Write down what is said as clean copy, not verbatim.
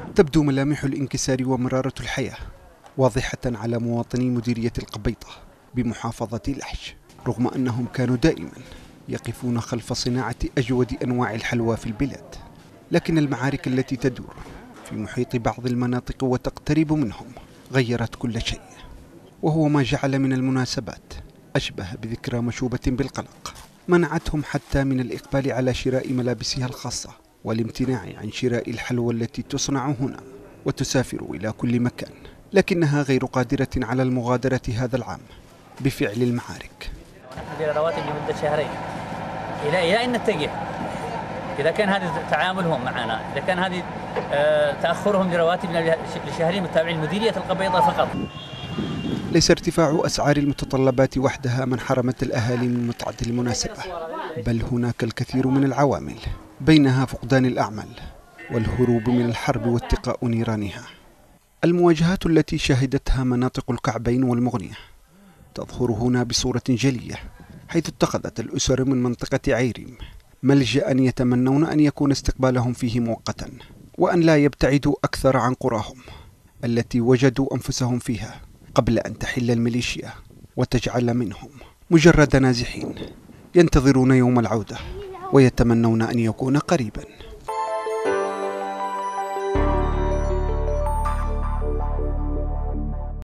تبدو ملامح الانكسار ومرارة الحياة واضحة على مواطني مديرية القبيطة بمحافظة لحج، رغم أنهم كانوا دائما يقفون خلف صناعة أجود أنواع الحلوى في البلاد. لكن المعارك التي تدور في محيط بعض المناطق وتقترب منهم غيرت كل شيء، وهو ما جعل من المناسبات أشبه بذكرى مشوبة بالقلق، منعتهم حتى من الإقبال على شراء ملابسها الخاصة والامتناع عن شراء الحلوى التي تصنع هنا وتسافر إلى كل مكان، لكنها غير قادرة على المغادرة هذا العام بفعل المعارك. نحن رواتب لمدة شهرين إلى أن نتجه. إذا كان هذا تعاملهم معنا، إذا كان هذه تأخرهم لرواتبنا لشهرين متابعين مديرية القبيطة فقط. ليس ارتفاع أسعار المتطلبات وحدها من حرمت الأهالي من متعة المناسبة، بل هناك الكثير من العوامل، بينها فقدان الأعمال والهروب من الحرب واتقاء نيرانها. المواجهات التي شهدتها مناطق الكعبين والمغنية تظهر هنا بصورة جلية، حيث اتخذت الأسر من منطقة عيريم ملجأ يتمنون أن يكون استقبالهم فيه مؤقتا، وأن لا يبتعدوا أكثر عن قراهم التي وجدوا أنفسهم فيها قبل أن تحل الميليشيا وتجعل منهم مجرد نازحين ينتظرون يوم العودة ويتمنون أن يكون قريبا.